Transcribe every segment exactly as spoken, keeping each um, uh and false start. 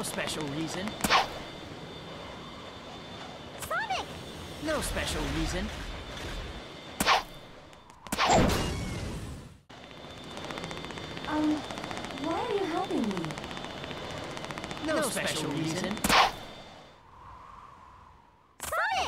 special reason. Sonic! No special reason. Um, why are you helping me? No, no special, special reason. reason. Sonic!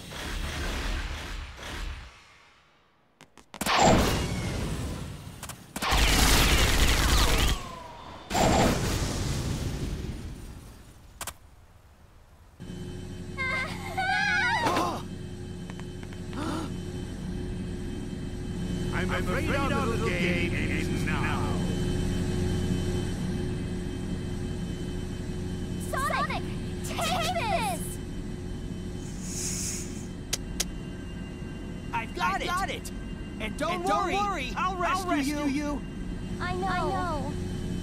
I'm afraid, afraid our little game ends now. Sonic! Take this! I've got I've it! got it! And don't, And worry, don't worry, I'll rescue, I'll rescue you. you. I know. I know.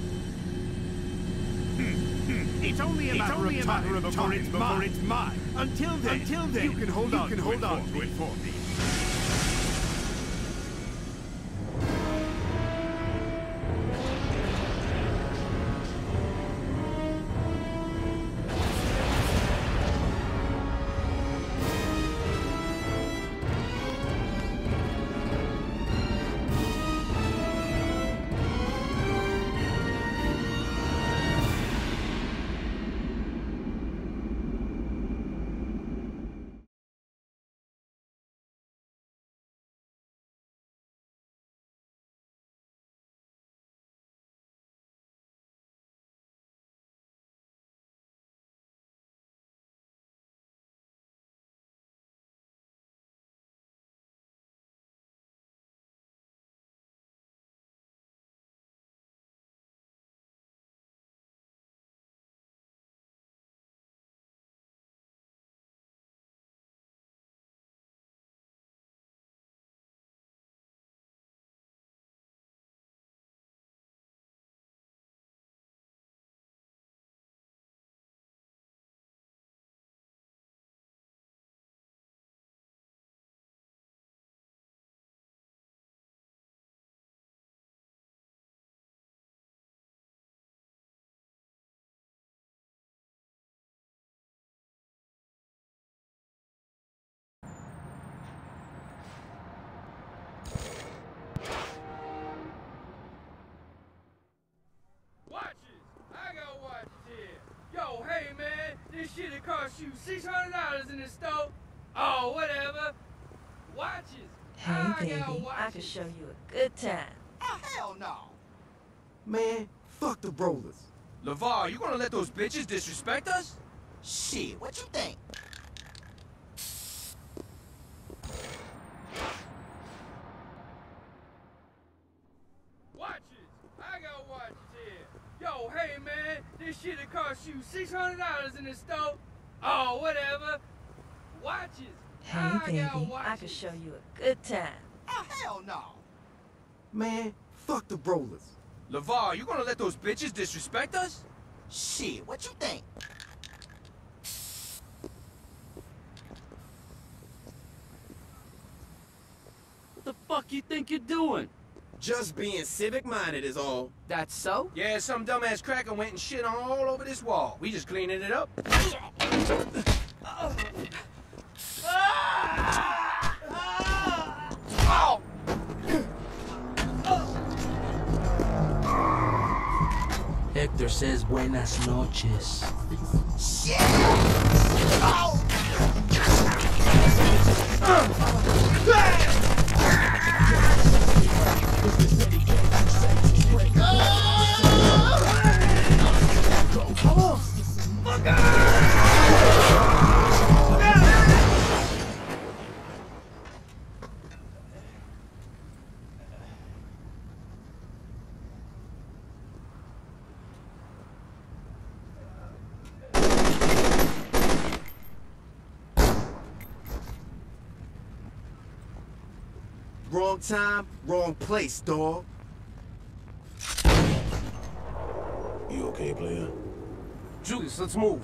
It's only a It's matter only of a matter time of before time it's before mine. it's mine. Until then, Until then, you can hold you on, can to, hold it on for to me. it for me. This shit'll cost you six hundred dollars in the store. Oh, whatever. Watches. Hey, I baby, got I watches. can show you a good time. Oh, hell no. Man, fuck the rollers. LeVar, you gonna let those bitches disrespect us? Shit, what you think? Watches. I got watches here. Yo, hey, man. This shit'll cost you six hundred dollars in the store. Oh, whatever. Watches. Hey, I baby, got I watches. can show you a good time. Oh, hell no. Man, fuck the rollers. LeVar, you gonna let those bitches disrespect us? Shit, what you think? What the fuck you think you're doing? Just being civic-minded is all. That's so? Yeah, some dumbass cracker went and shit all over this wall. We just cleaning it up. Hector says buenas noches. Shit! Oh! Wrong time, wrong place, dawg. You okay, player? Julius, let's move.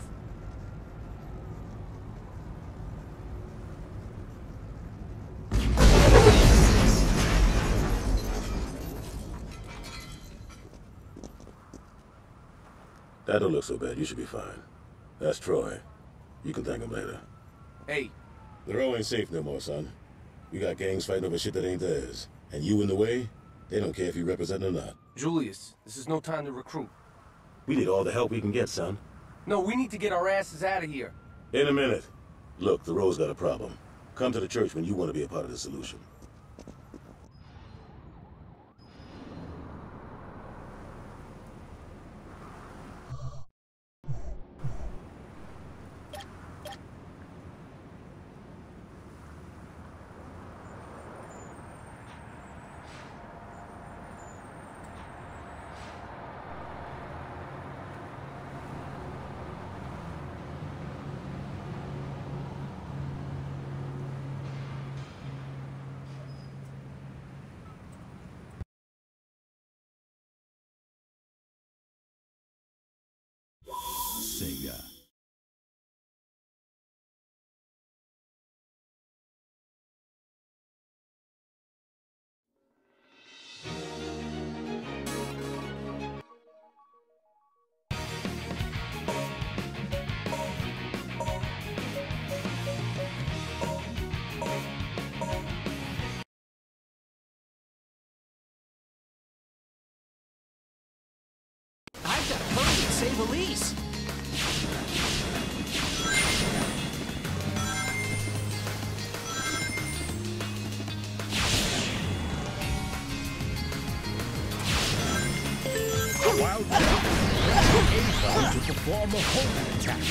That don't look so bad. You should be fine. That's Troy. You can thank him later. Hey. The row ain't safe no more, son. We got gangs fighting over shit that ain't theirs. And you in the way, they don't care if you represent or not. Julius, this is no time to recruit. We need all the help we can get, son. No, we need to get our asses out of here. In a minute. Look, the row's got a problem. Come to the church when you want to be a part of the solution. Sega. I've got to hurry and save Elise. Wild A-bomb to perform a homing attack.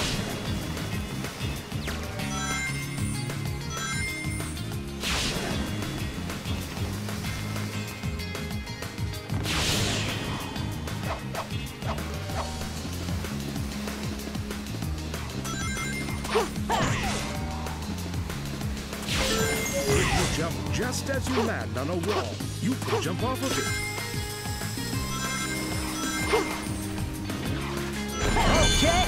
You jump just as you land on a wall. You can jump off of it. Okay.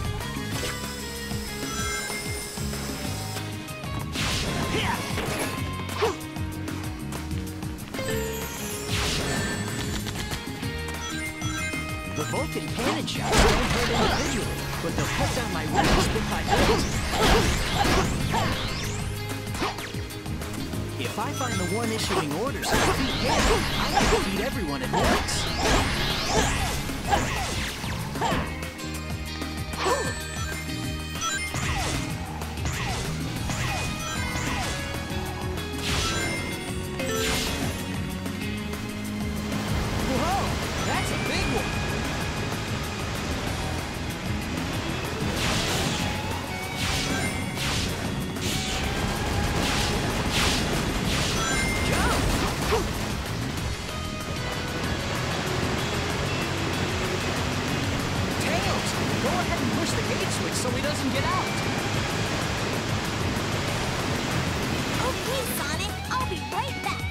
The Vulcan cannon shots don't hurt individually, but they'll cut down my weapons bit by bit. If I find the one issuing orders and defeat him, I can defeat everyone at once. Whoa, that's a big one. Go ahead and push the gate switch so he doesn't get out. Okay, Sonic. I'll be right back.